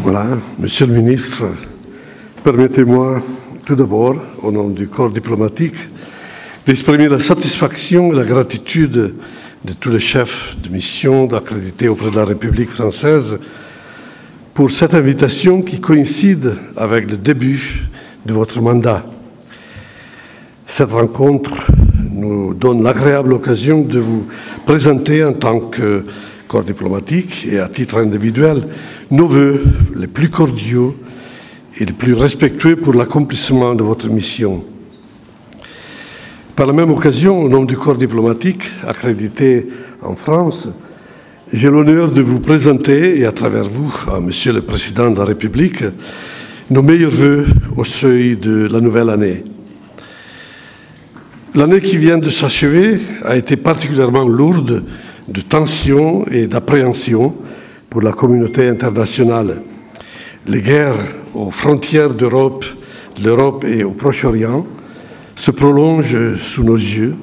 Voilà, Monsieur le Ministre, permettez-moi tout d'abord, au nom du corps diplomatique, d'exprimer la satisfaction et la gratitude de tous les chefs de mission accrédités auprès de la République française pour cette invitation qui coïncide avec le début de votre mandat. Cette rencontre nous donne l'agréable occasion de vous présenter en tant que corps diplomatique et à titre individuel nos vœux les plus cordiaux et les plus respectueux pour l'accomplissement de votre mission. Par la même occasion, au nom du corps diplomatique accrédité en France, j'ai l'honneur de vous présenter, et à travers vous, à Monsieur le Président de la République, nos meilleurs vœux au seuil de la nouvelle année. L'année qui vient de s'achever a été particulièrement lourde de tensions et d'appréhension pour la communauté internationale. Les guerres aux frontières de l'Europe et au Proche-Orient se prolongent sous nos yeux,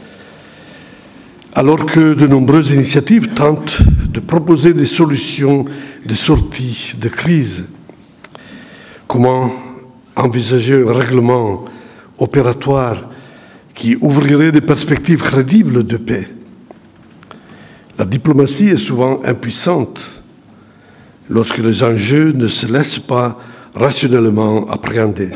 alors que de nombreuses initiatives tentent de proposer des solutions de sortie de crise. Comment envisager un règlement opératoire qui ouvrirait des perspectives crédibles de paix? La diplomatie est souvent impuissante lorsque les enjeux ne se laissent pas rationnellement appréhender.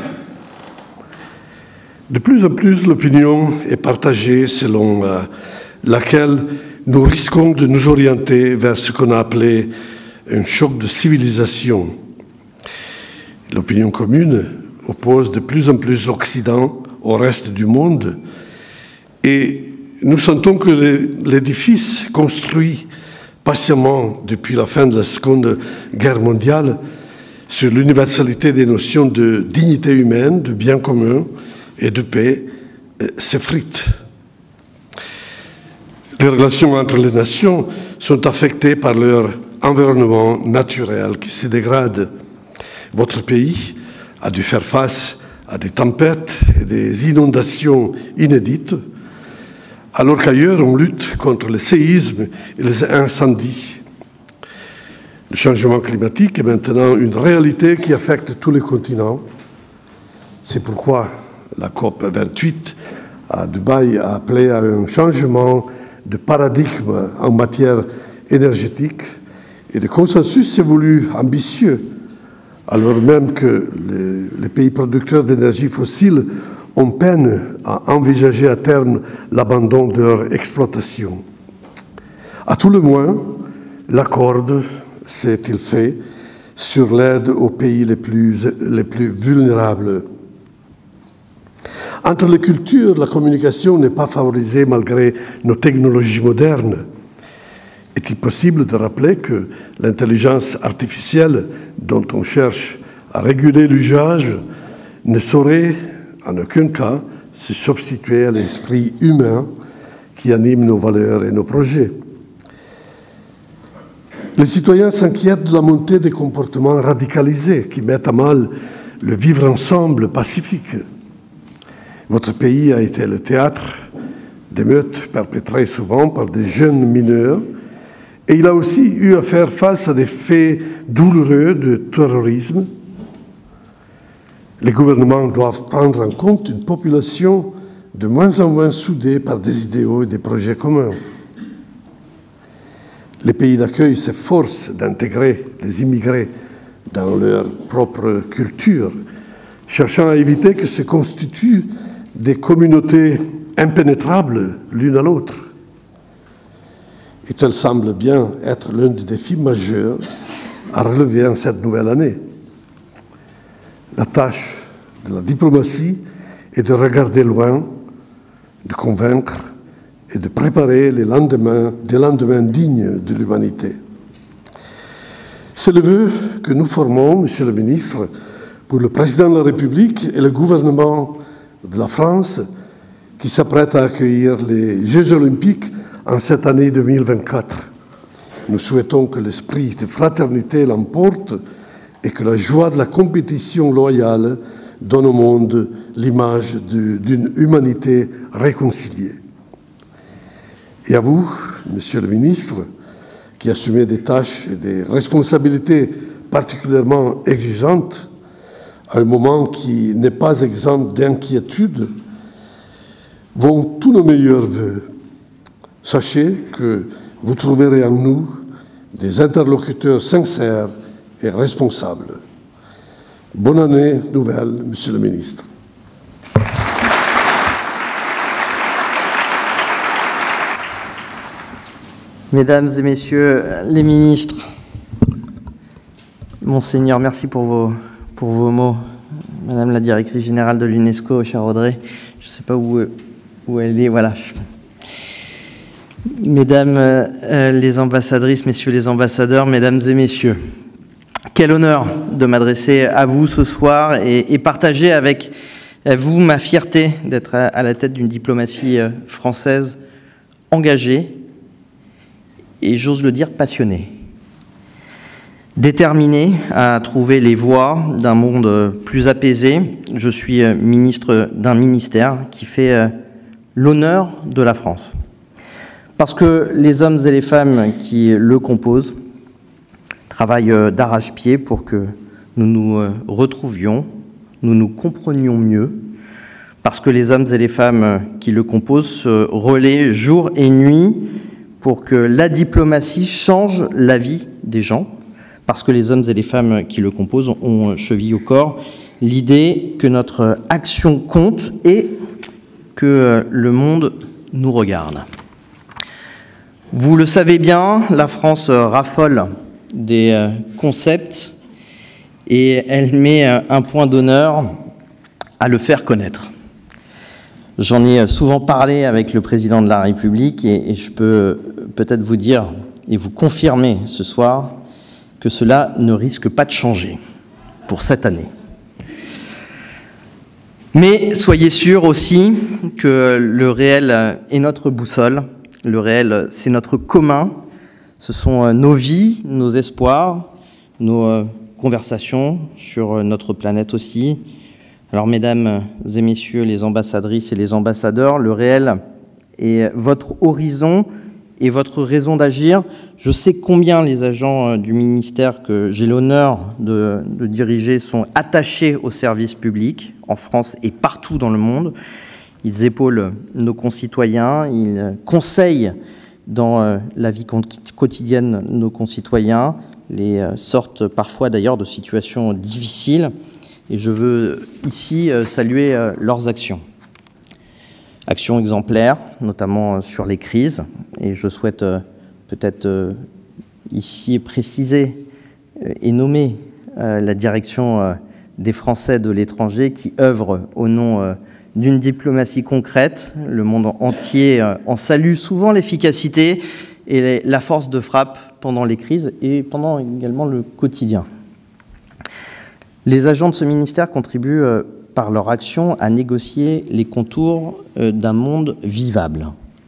De plus en plus, l'opinion est partagée selon laquelle nous risquons de nous orienter vers ce qu'on a appelé un choc de civilisation. L'opinion commune oppose de plus en plus l'Occident au reste du monde et nous sentons que l'édifice construit patiemment depuis la fin de la Seconde Guerre mondiale sur l'universalité des notions de dignité humaine, de bien commun et de paix s'effrite. Les relations entre les nations sont affectées par leur environnement naturel qui se dégrade. Votre pays a dû faire face à des tempêtes et des inondations inédites, alors qu'ailleurs on lutte contre les séismes et les incendies. Le changement climatique est maintenant une réalité qui affecte tous les continents. C'est pourquoi la COP 28 à Dubaï a appelé à un changement de paradigme en matière énergétique et le consensus s'est voulu ambitieux, alors même que les pays producteurs d'énergie fossile ont peine à envisager à terme l'abandon de leur exploitation. À tout le moins, l'accord s'est-il fait sur l'aide aux pays les plus vulnérables. Entre les cultures, la communication n'est pas favorisée malgré nos technologies modernes. Est-il possible de rappeler que l'intelligence artificielle dont on cherche à réguler l'usage ne saurait en aucun cas se substituer à l'esprit humain qui anime nos valeurs et nos projets? Les citoyens s'inquiètent de la montée des comportements radicalisés qui mettent à mal le vivre ensemble pacifique. Votre pays a été le théâtre d'émeutes perpétrées souvent par des jeunes mineurs et il a aussi eu à faire face à des faits douloureux de terrorisme. Les gouvernements doivent prendre en compte une population de moins en moins soudée par des idéaux et des projets communs. Les pays d'accueil s'efforcent d'intégrer les immigrés dans leur propre culture, cherchant à éviter que se constituent des communautés impénétrables l'une à l'autre. Et tel semble bien être l'un des défis majeurs à relever en cette nouvelle année. La tâche de la diplomatie est de regarder loin, de convaincre et de préparer des lendemains dignes de l'humanité. C'est le vœu que nous formons, Monsieur le Ministre, pour le Président de la République et le gouvernement de la France qui s'apprête à accueillir les Jeux olympiques en cette année 2024. Nous souhaitons que l'esprit de fraternité l'emporte et que la joie de la compétition loyale donne au monde l'image d'une humanité réconciliée. Et à vous, Monsieur le Ministre, qui assumez des tâches et des responsabilités particulièrement exigeante, à un moment qui n'est pas exempt d'inquiétude, vont tous nos meilleurs vœux. Sachez que vous trouverez en nous des interlocuteurs sincères et responsables. Bonne année nouvelle, Monsieur le Ministre. Mesdames et Messieurs les ministres, Monseigneur, merci pour vos mots. Madame la directrice générale de l'UNESCO, chère Audrey, je ne sais pas où elle est, voilà. Mesdames les ambassadrices, messieurs les ambassadeurs, mesdames et messieurs, quel honneur de m'adresser à vous ce soir et partager avec vous ma fierté d'être à la tête d'une diplomatie française engagée et, j'ose le dire, passionnée. Déterminé à trouver les voies d'un monde plus apaisé, je suis ministre d'un ministère qui fait l'honneur de la France. Parce que les hommes et les femmes qui le composent travaillent d'arrache-pied pour que nous nous retrouvions, nous nous comprenions mieux, parce que les hommes et les femmes qui le composent se relaient jour et nuit pour que la diplomatie change la vie des gens, parce que les hommes et les femmes qui le composent ont chevillé au corps l'idée que notre action compte et que le monde nous regarde. Vous le savez bien, la France raffole des concepts et elle met un point d'honneur à le faire connaître. J'en ai souvent parlé avec le président de la République et je peux peut-être vous dire et vous confirmer ce soir que cela ne risque pas de changer pour cette année. Mais soyez sûrs aussi que le réel est notre boussole. Le réel, c'est notre commun. Ce sont nos vies, nos espoirs, nos conversations sur notre planète aussi. Alors, mesdames et messieurs les ambassadrices et les ambassadeurs, le réel est votre horizon et votre raison d'agir. Je sais combien les agents du ministère que j'ai l'honneur de diriger sont attachés au service public, en France et partout dans le monde. Ils épaulent nos concitoyens, ils conseillent dans la vie quotidienne de nos concitoyens, les sortent parfois d'ailleurs de situations difficiles. Et je veux ici saluer leurs actions. Actions exemplaires, notamment sur les crises. Et je souhaite peut-être ici préciser et nommer la direction des Français de l'étranger qui œuvrent au nom d'une diplomatie concrète. Le monde entier en salue souvent l'efficacité et la force de frappe pendant les crises et pendant également le quotidien. Les agents de ce ministère contribuent par leur action à négocier les contours d'un monde vivable.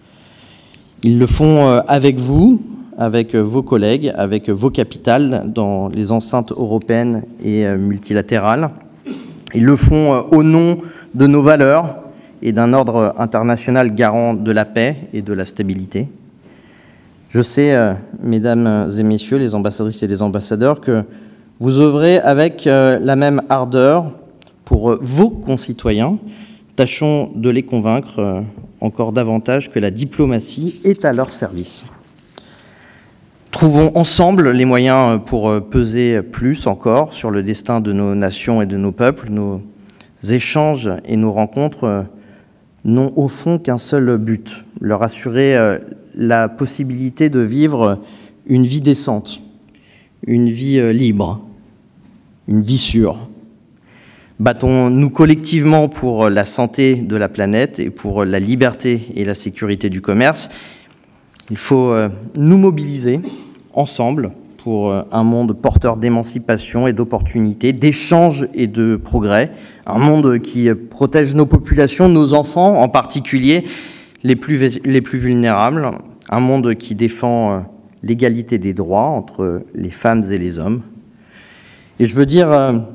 Ils le font avec vous, avec vos collègues, avec vos capitales dans les enceintes européennes et multilatérales. Ils le font au nom de nos valeurs et d'un ordre international garant de la paix et de la stabilité. Je sais, mesdames et messieurs les ambassadrices et les ambassadeurs, que vous œuvrez avec la même ardeur pour vos concitoyens. Tâchons de les convaincre encore davantage que la diplomatie est à leur service. Trouvons ensemble les moyens pour peser plus encore sur le destin de nos nations et de nos peuples. Nos échanges et nos rencontres n'ont au fond qu'un seul but, leur assurer la possibilité de vivre une vie décente, une vie libre, une vie sûre. Battons-nous collectivement pour la santé de la planète et pour la liberté et la sécurité du commerce. Il faut nous mobiliser ensemble pour un monde porteur d'émancipation et d'opportunités, d'échanges et de progrès, un monde qui protège nos populations, nos enfants en particulier, les plus vulnérables, un monde qui défend l'égalité des droits entre les femmes et les hommes. Et je veux dire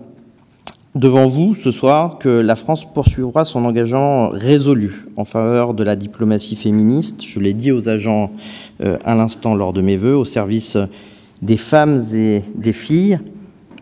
devant vous ce soir que la France poursuivra son engagement résolu en faveur de la diplomatie féministe. Je l'ai dit aux agents à l'instant lors de mes vœux, au service des femmes et des filles,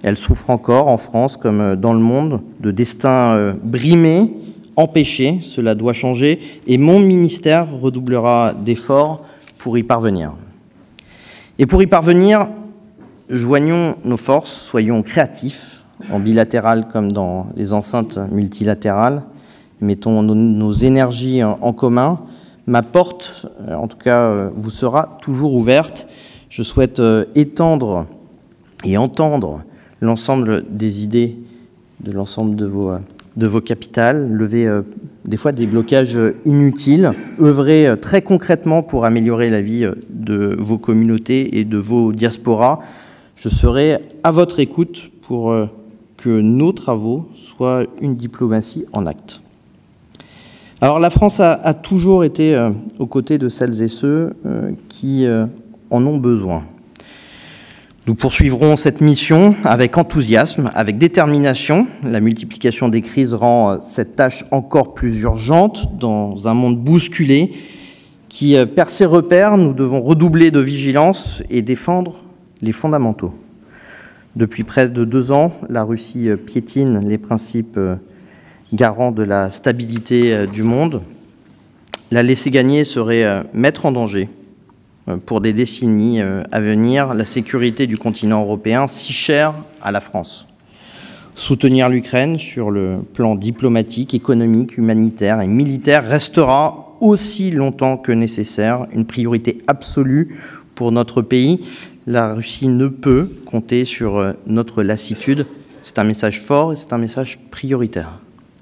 Elle souffre encore, en France comme dans le monde, de destins brimés, empêchés. Cela doit changer et mon ministère redoublera d'efforts pour y parvenir. Et pour y parvenir, joignons nos forces, soyons créatifs, en bilatéral comme dans les enceintes multilatérales, mettons nos énergies en commun. Ma porte, en tout cas, vous sera toujours ouverte. Je souhaite étendre et entendre l'ensemble des idées de l'ensemble de vos capitales, lever des fois des blocages inutiles, œuvrer très concrètement pour améliorer la vie de vos communautés et de vos diasporas. Je serai à votre écoute pour que nos travaux soient une diplomatie en actes. Alors la France a toujours été aux côtés de celles et ceux qui en ont besoin. Nous poursuivrons cette mission avec enthousiasme, avec détermination. La multiplication des crises rend cette tâche encore plus urgente dans un monde bousculé qui perd ses repères. Nous devons redoubler de vigilance et défendre les fondamentaux. Depuis près de 2 ans, la Russie piétine les principes garants de la stabilité du monde. La laisser gagner serait mettre en danger pour des décennies à venir la sécurité du continent européen, si cher à la France. Soutenir l'Ukraine sur le plan diplomatique, économique, humanitaire et militaire restera aussi longtemps que nécessaire une priorité absolue pour notre pays. La Russie ne peut compter sur notre lassitude. C'est un message fort et c'est un message prioritaire.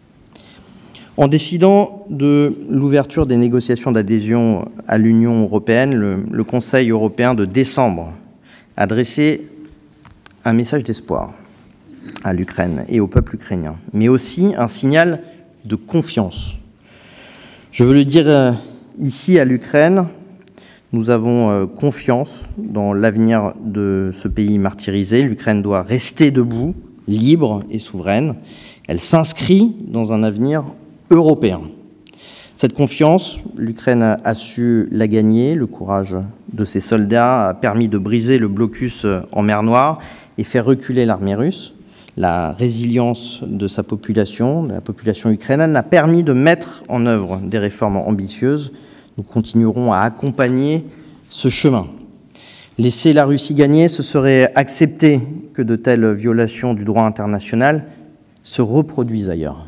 En décidant de l'ouverture des négociations d'adhésion à l'Union européenne, le Conseil européen de décembre a adressé un message d'espoir à l'Ukraine et au peuple ukrainien, mais aussi un signal de confiance. Je veux le dire ici à l'Ukraine, nous avons confiance dans l'avenir de ce pays martyrisé. L'Ukraine doit rester debout, libre et souveraine. Elle s'inscrit dans un avenir européen. Cette confiance, l'Ukraine a su la gagner. Le courage de ses soldats a permis de briser le blocus en mer Noire et faire reculer l'armée russe. La résilience de sa population, de la population ukrainienne, a permis de mettre en œuvre des réformes ambitieuses. Nous continuerons à accompagner ce chemin. Laisser la Russie gagner, ce serait accepter que de telles violations du droit international se reproduisent ailleurs.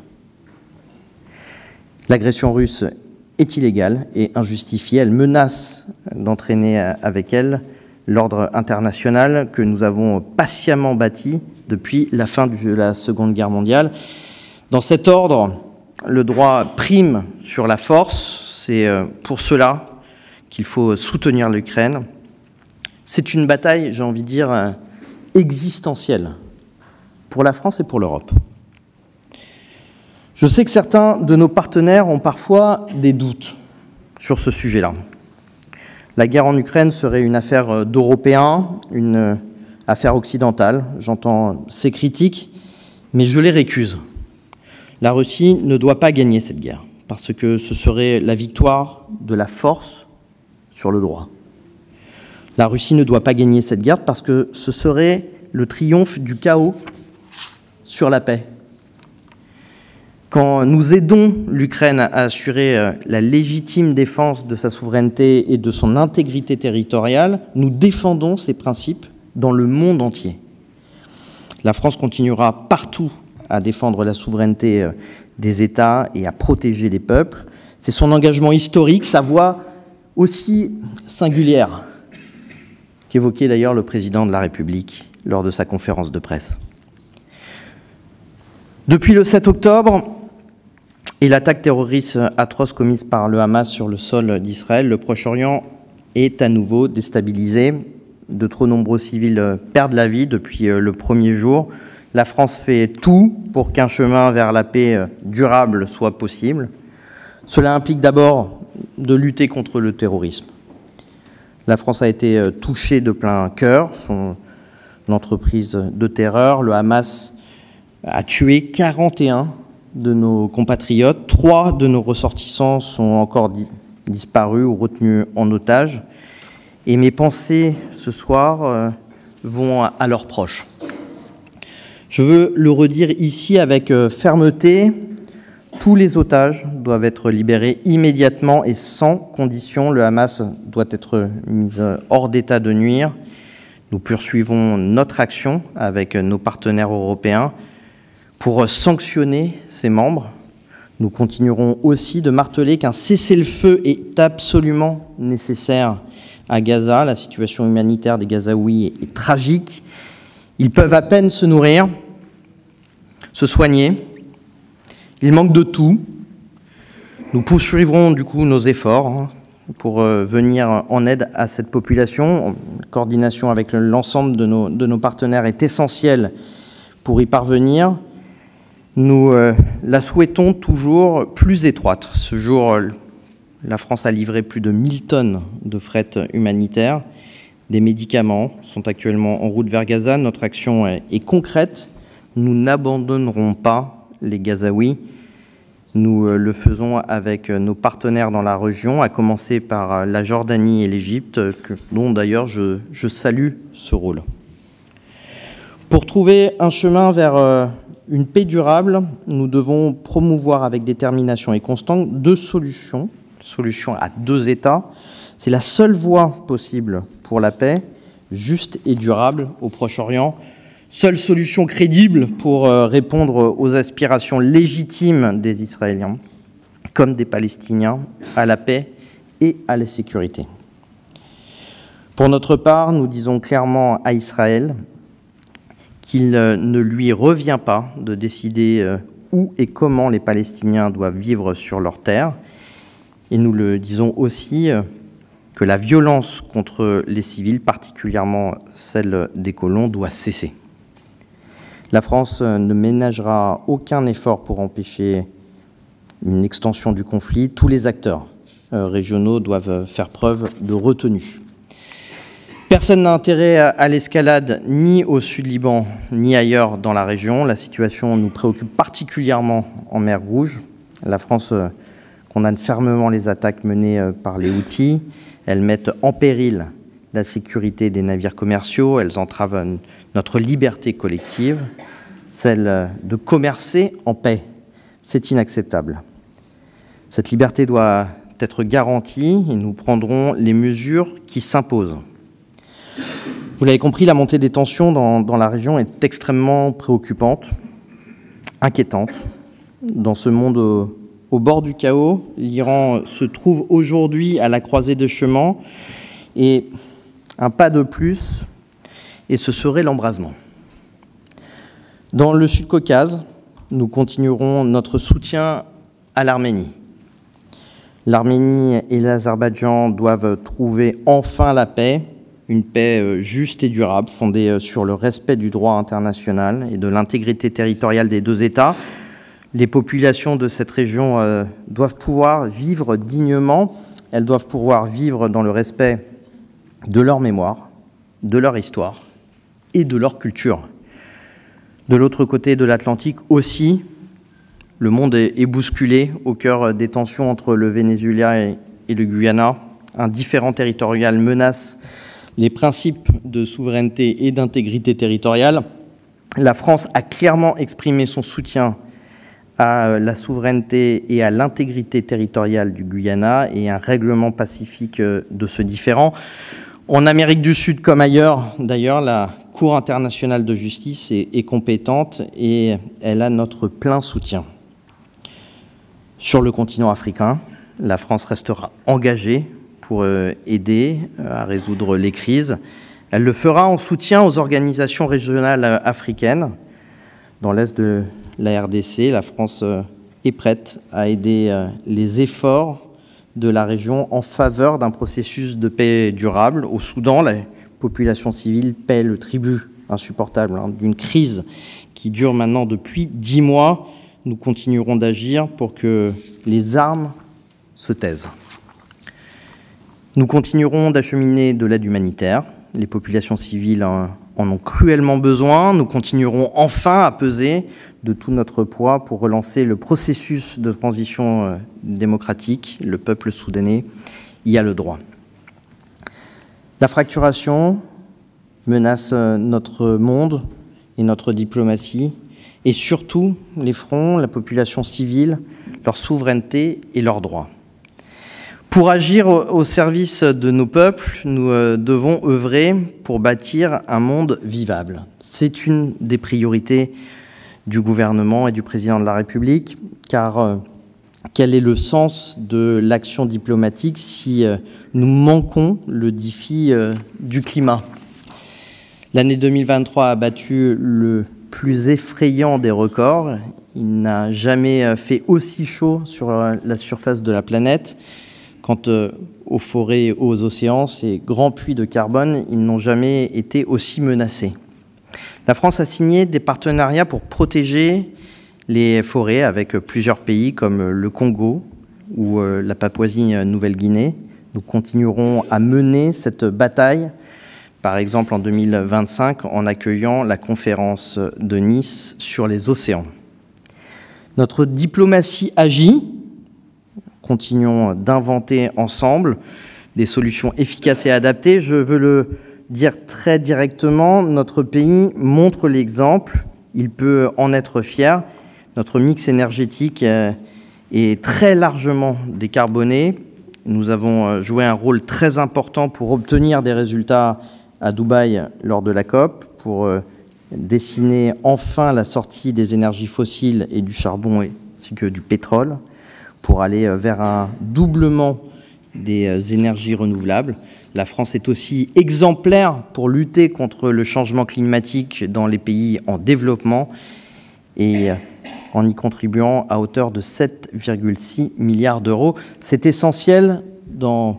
L'agression russe est illégale et injustifiée. Elle menace d'entraîner avec elle l'ordre international que nous avons patiemment bâti depuis la fin de la Seconde Guerre mondiale. Dans cet ordre, le droit prime sur la force. C'est pour cela qu'il faut soutenir l'Ukraine. C'est une bataille, j'ai envie de dire, existentielle pour la France et pour l'Europe. Je sais que certains de nos partenaires ont parfois des doutes sur ce sujet-là. La guerre en Ukraine serait une affaire d'Européens, une affaire occidentale. J'entends ces critiques, mais je les récuse. La Russie ne doit pas gagner cette guerre, parce que ce serait la victoire de la force sur le droit. La Russie ne doit pas gagner cette guerre parce que ce serait le triomphe du chaos sur la paix. Quand nous aidons l'Ukraine à assurer la légitime défense de sa souveraineté et de son intégrité territoriale, nous défendons ces principes dans le monde entier. La France continuera partout à défendre la souveraineté des États et à protéger les peuples. C'est son engagement historique, sa voix aussi singulière, qu'évoquait d'ailleurs le président de la République lors de sa conférence de presse. Depuis le 7 octobre et l'attaque terroriste atroce commise par le Hamas sur le sol d'Israël, le Proche-Orient est à nouveau déstabilisé. De trop nombreux civils perdent la vie depuis le premier jour. La France fait tout pour qu'un chemin vers la paix durable soit possible. Cela implique d'abord de lutter contre le terrorisme. La France a été touchée de plein cœur, son entreprise de terreur. Le Hamas a tué 41 de nos compatriotes. 3 de nos ressortissants sont encore disparus ou retenus en otage. Et mes pensées ce soir vont à leurs proches. Je veux le redire ici avec fermeté, tous les otages doivent être libérés immédiatement et sans condition. Le Hamas doit être mis hors d'état de nuire. Nous poursuivons notre action avec nos partenaires européens pour sanctionner ses membres. Nous continuerons aussi de marteler qu'un cessez-le-feu est absolument nécessaire à Gaza. La situation humanitaire des Gazaouis est tragique. Ils peuvent à peine se nourrir, se soigner. Ils manquent de tout. Nous poursuivrons du coup nos efforts pour venir en aide à cette population. En coordination avec l'ensemble de nos partenaires est essentielle pour y parvenir. Nous la souhaitons toujours plus étroite. Ce jour, la France a livré plus de 1000 tonnes de fret humanitaire. Des médicaments sont actuellement en route vers Gaza. Notre action est concrète. Nous n'abandonnerons pas les Gazaouis. Nous le faisons avec nos partenaires dans la région, à commencer par la Jordanie et l'Égypte, dont d'ailleurs je salue ce rôle. Pour trouver un chemin vers une paix durable, nous devons promouvoir avec détermination et constance deux solutions à deux États. C'est la seule voie possible pour la paix, juste et durable au Proche-Orient. Seule solution crédible pour répondre aux aspirations légitimes des Israéliens, comme des Palestiniens, à la paix et à la sécurité. Pour notre part, nous disons clairement à Israël qu'il ne lui revient pas de décider où et comment les Palestiniens doivent vivre sur leur terre. Et nous le disons aussi que la violence contre les civils, particulièrement celle des colons, doit cesser. La France ne ménagera aucun effort pour empêcher une extension du conflit. Tous les acteurs régionaux doivent faire preuve de retenue. Personne n'a intérêt à l'escalade, ni au Sud-Liban, ni ailleurs dans la région. La situation nous préoccupe particulièrement en mer Rouge. La France condamne fermement les attaques menées par les Houthis. Elles mettent en péril la sécurité des navires commerciaux, elles entravent notre liberté collective, celle de commercer en paix. C'est inacceptable. Cette liberté doit être garantie et nous prendrons les mesures qui s'imposent. Vous l'avez compris, la montée des tensions dans la région est extrêmement préoccupante, inquiétante. Dans ce monde au bord du chaos, l'Iran se trouve aujourd'hui à la croisée des chemins et un pas de plus, et ce serait l'embrasement. Dans le Sud-Caucase, nous continuerons notre soutien à l'Arménie. L'Arménie et l'Azerbaïdjan doivent trouver enfin la paix, une paix juste et durable, fondée sur le respect du droit international et de l'intégrité territoriale des deux États. Les populations de cette région doivent pouvoir vivre dignement, elles doivent pouvoir vivre dans le respect de leur mémoire, de leur histoire et de leur culture. De l'autre côté de l'Atlantique aussi, le monde est bousculé au cœur des tensions entre le Venezuela et le Guyana. Un différend territorial menace les principes de souveraineté et d'intégrité territoriale. La France a clairement exprimé son soutien à la souveraineté et à l'intégrité territoriale du Guyana et un règlement pacifique de ce différend. En Amérique du Sud comme ailleurs, d'ailleurs, la Cour internationale de justice est compétente et elle a notre plein soutien. Sur le continent africain, la France restera engagée pour aider à résoudre les crises. Elle le fera en soutien aux organisations régionales africaines. Dans l'est de la RDC, la France est prête à aider les efforts de la région en faveur d'un processus de paix durable. Au Soudan, la population civile paie le tribut insupportable d'une crise qui dure maintenant depuis 10 mois. Nous continuerons d'agir pour que les armes se taisent. Nous continuerons d'acheminer de l'aide humanitaire. Les populations civiles en ont cruellement besoin. Nous continuerons enfin à peser de tout notre poids pour relancer le processus de transition démocratique. Le peuple soudanais y a le droit. La fracturation menace notre monde et notre diplomatie, et surtout les fronts, la population civile, leur souveraineté et leurs droits. Pour agir au service de nos peuples, nous devons œuvrer pour bâtir un monde vivable. C'est une des priorités du gouvernement et du président de la République, car quel est le sens de l'action diplomatique si nous manquons le défi du climat? L'année 2023 a battu le plus effrayant des records. Il n'a jamais fait aussi chaud sur la surface de la planète. Quant aux forêts et aux océans, ces grands puits de carbone, ils n'ont jamais été aussi menacés. La France a signé des partenariats pour protéger les forêts avec plusieurs pays comme le Congo ou la Papouasie-Nouvelle-Guinée. Nous continuerons à mener cette bataille, par exemple en 2025, en accueillant la conférence de Nice sur les océans. Notre diplomatie agit. Continuons d'inventer ensemble des solutions efficaces et adaptées. Je veux le dire très directement, notre pays montre l'exemple, il peut en être fier. Notre mix énergétique est très largement décarboné. Nous avons joué un rôle très important pour obtenir des résultats à Dubaï lors de la COP, pour dessiner enfin la sortie des énergies fossiles et du charbon ainsi que du pétrole, pour aller vers un doublement des énergies renouvelables. La France est aussi exemplaire pour lutter contre le changement climatique dans les pays en développement et en y contribuant à hauteur de 7,6 milliards d'euros. C'est essentiel dans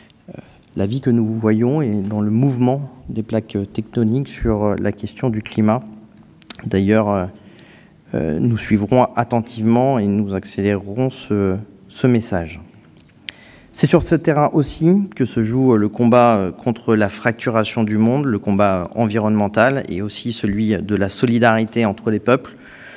la vie que nous voyons et dans le mouvement des plaques tectoniques sur la question du climat. D'ailleurs, nous suivrons attentivement et nous accélérerons ce message. C'est sur ce terrain aussi que se joue le combat contre la fracturation du monde, le combat environnemental et aussi celui de la solidarité entre les peuples.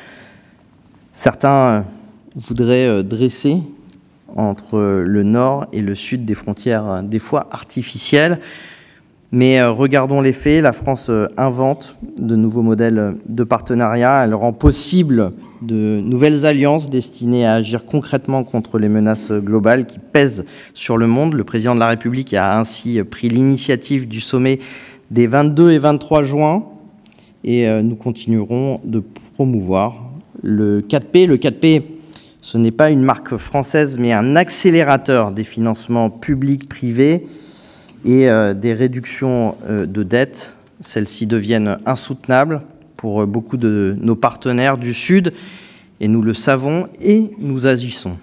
Certains voudraient dresser entre le nord et le sud des frontières des fois artificielles. Mais regardons les faits, la France invente de nouveaux modèles de partenariat, elle rend possible de nouvelles alliances destinées à agir concrètement contre les menaces globales qui pèsent sur le monde. Le président de la République a ainsi pris l'initiative du sommet des 22 et 23 juin et nous continuerons de promouvoir le 4P. Le 4P, ce n'est pas une marque française, mais un accélérateur des financements publics, privés, et des réductions de dettes. Celles-ci deviennent insoutenables pour beaucoup de nos partenaires du Sud, et nous le savons et nous agissons.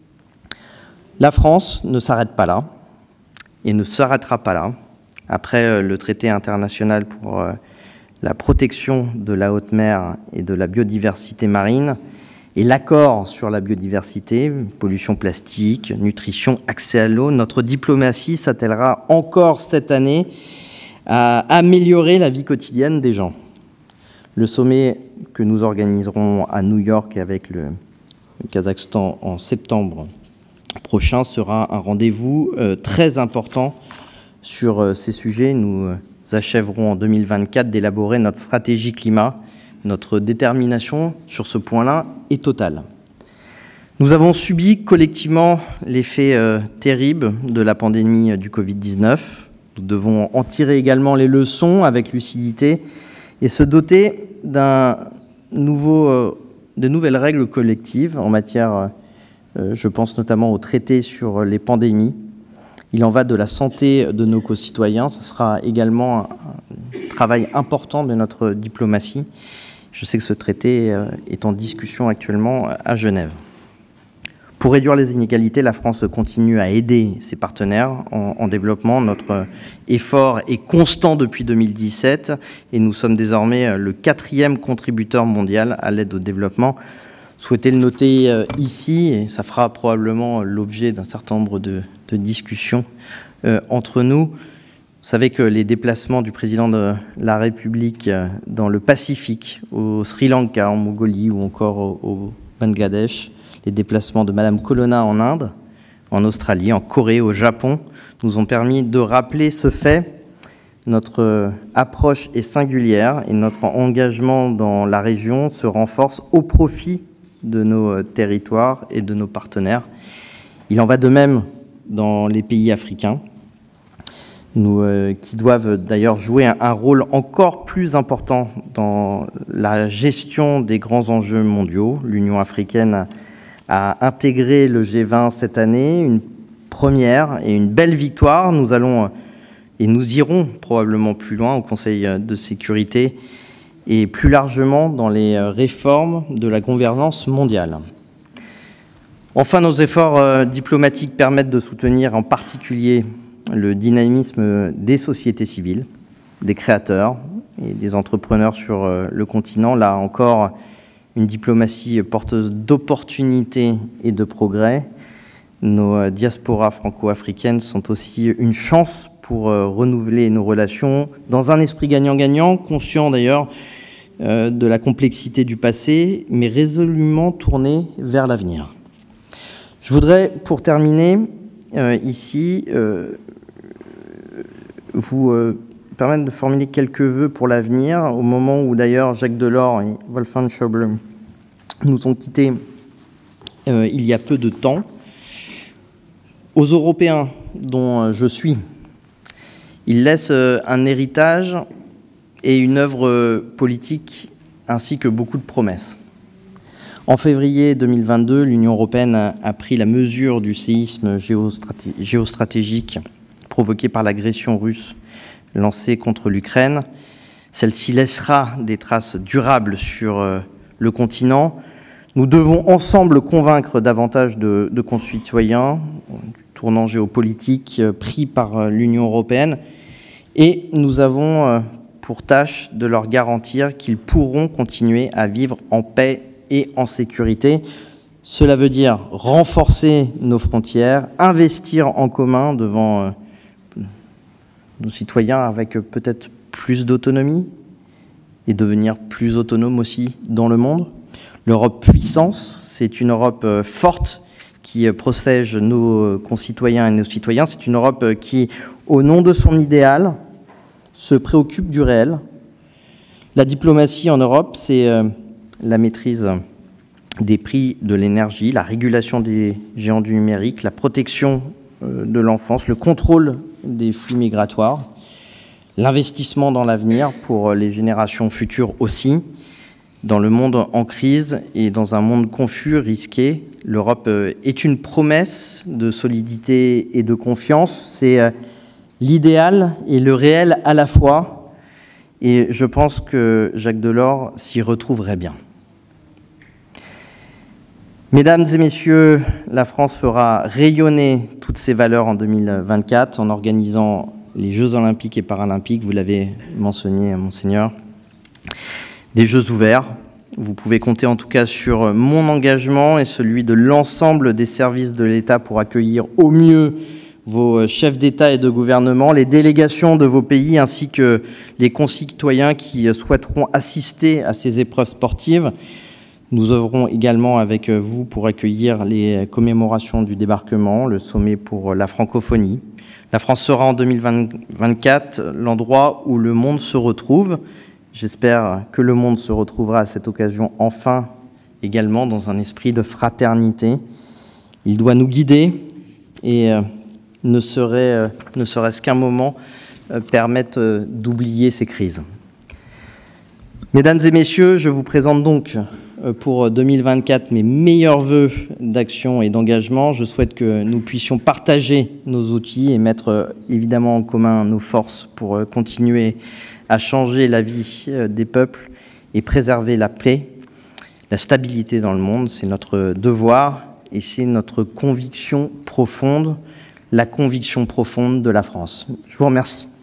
La France ne s'arrête pas là, et ne s'arrêtera pas là. Après le traité international pour la protection de la haute mer et de la biodiversité marine, et l'accord sur la biodiversité, pollution plastique, nutrition, accès à l'eau, notre diplomatie s'attellera encore cette année à améliorer la vie quotidienne des gens. Le sommet que nous organiserons à New York avec le Kazakhstan en septembre prochain sera un rendez-vous très important sur ces sujets. Nous achèverons en 2024 d'élaborer notre stratégie climat. Notre détermination sur ce point-là est totale. Nous avons subi collectivement l'effet terrible de la pandémie du Covid-19. Nous devons en tirer également les leçons avec lucidité et se doter de nouvelles règles collectives en matière, je pense notamment au traité sur les pandémies. Il en va de la santé de nos concitoyens. Ce sera également un travail important de notre diplomatie. Je sais que ce traité est en discussion actuellement à Genève. Pour réduire les inégalités, la France continue à aider ses partenaires en développement. Notre effort est constant depuis 2017 et nous sommes désormais le 4e contributeur mondial à l'aide au développement. Souhaitez le noter ici, et ça fera probablement l'objet d'un certain nombre de discussions entre nous. Vous savez que les déplacements du président de la République dans le Pacifique, au Sri Lanka, en Mongolie ou encore au Bangladesh, les déplacements de Madame Colonna en Inde, en Australie, en Corée, au Japon, nous ont permis de rappeler ce fait. Notre approche est singulière et notre engagement dans la région se renforce au profit de nos territoires et de nos partenaires. Il en va de même dans les pays africains, qui doivent d'ailleurs jouer un rôle encore plus important dans la gestion des grands enjeux mondiaux. L'Union africaine a intégré le G20 cette année, une première et une belle victoire. Nous allons et nous irons probablement plus loin au Conseil de sécurité et plus largement dans les réformes de la gouvernance mondiale. Enfin, nos efforts diplomatiques permettent de soutenir en particulier le dynamisme des sociétés civiles, des créateurs et des entrepreneurs sur le continent. Là encore, une diplomatie porteuse d'opportunités et de progrès. Nos diasporas franco-africaines sont aussi une chance pour renouveler nos relations dans un esprit gagnant-gagnant, conscient d'ailleurs de la complexité du passé, mais résolument tourné vers l'avenir. Je voudrais, pour terminer, ici, vous permettre de formuler quelques vœux pour l'avenir, au moment où d'ailleurs Jacques Delors et Wolfgang Schäuble nous ont quittés il y a peu de temps. Aux Européens dont je suis, ils laissent un héritage et une œuvre politique ainsi que beaucoup de promesses. En février 2022, l'Union européenne a pris la mesure du séisme géostratégique provoqué par l'agression russe lancée contre l'Ukraine. Celle-ci laissera des traces durables sur le continent. Nous devons ensemble convaincre davantage de concitoyens, tournant géopolitique pris par l'Union européenne, et nous avons pour tâche de leur garantir qu'ils pourront continuer à vivre en paix et en sécurité. Cela veut dire renforcer nos frontières, investir en commun devant nos citoyens avec peut-être plus d'autonomie et devenir plus autonome aussi dans le monde. L'Europe puissance, c'est une Europe forte qui protège nos concitoyens et nos citoyens. C'est une Europe qui, au nom de son idéal, se préoccupe du réel. La diplomatie en Europe, c'est la maîtrise des prix de l'énergie, la régulation des géants du numérique, la protection de l'enfance, le contrôle des flux migratoires, l'investissement dans l'avenir pour les générations futures aussi. Dans le monde en crise et dans un monde confus, risqué, l'Europe est une promesse de solidité et de confiance. C'est l'idéal et le réel à la fois. Et je pense que Jacques Delors s'y retrouverait bien. Mesdames et messieurs, la France fera rayonner toutes ces valeurs en 2024 en organisant les Jeux olympiques et paralympiques, vous l'avez mentionné, Monseigneur. Des Jeux ouverts. Vous pouvez compter en tout cas sur mon engagement et celui de l'ensemble des services de l'État pour accueillir au mieux vos chefs d'État et de gouvernement, les délégations de vos pays ainsi que les concitoyens qui souhaiteront assister à ces épreuves sportives. Nous œuvrons également avec vous pour accueillir les commémorations du débarquement, le sommet pour la francophonie. La France sera en 2024 l'endroit où le monde se retrouve. J'espère que le monde se retrouvera à cette occasion enfin également dans un esprit de fraternité. Il doit nous guider et ne serait-ce qu'un moment permettre d'oublier ces crises. Mesdames et messieurs, je vous présente donc pour 2024 mes meilleurs vœux d'action et d'engagement. Je souhaite que nous puissions partager nos outils et mettre évidemment en commun nos forces pour continuer à changer la vie des peuples et préserver la paix, la stabilité dans le monde. C'est notre devoir et c'est notre conviction profonde, la conviction profonde de la France. Je vous remercie.